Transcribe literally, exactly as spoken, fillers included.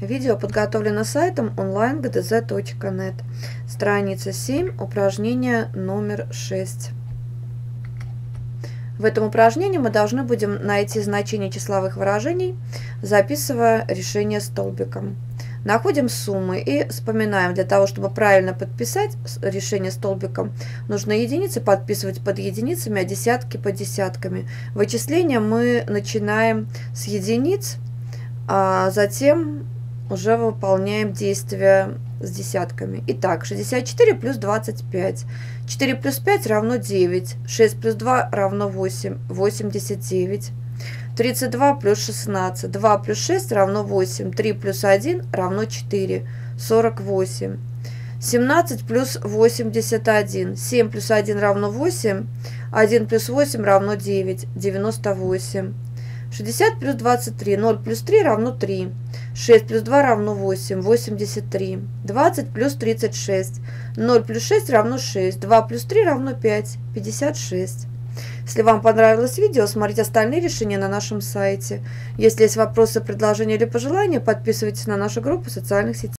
Видео подготовлено сайтом онлайн точка гэ дэ зэ точка нет. Страница семь, упражнение номер шесть. В этом упражнении мы должны будем найти значение числовых выражений, записывая решение столбиком. Находим суммы и вспоминаем, для того, чтобы правильно подписать решение столбиком, нужно единицы подписывать под единицами, а десятки под десятками. Вычисление мы начинаем с единиц, а затем уже выполняем действия с десятками. Итак, шестьдесят четыре плюс двадцать пять. четыре плюс пять равно девять. шесть плюс два равно восемь. восемьдесят девять. тридцать два плюс шестнадцать. два плюс шесть равно восемь. три плюс один равно четыре. сорок восемь. семнадцать плюс восемьдесят один. семь плюс один равно восемь. один плюс восемь равно девять. девяносто восемь. шестьдесят плюс двадцать три. ноль плюс три равно три. шесть плюс два равно восемь. восемьдесят три. двадцать плюс тридцать шесть. ноль плюс шесть равно шесть. два плюс три равно пять. пятьдесят шесть. Если вам понравилось видео, смотрите остальные решения на нашем сайте. Если есть вопросы, предложения или пожелания, подписывайтесь на нашу группу в социальных сетях.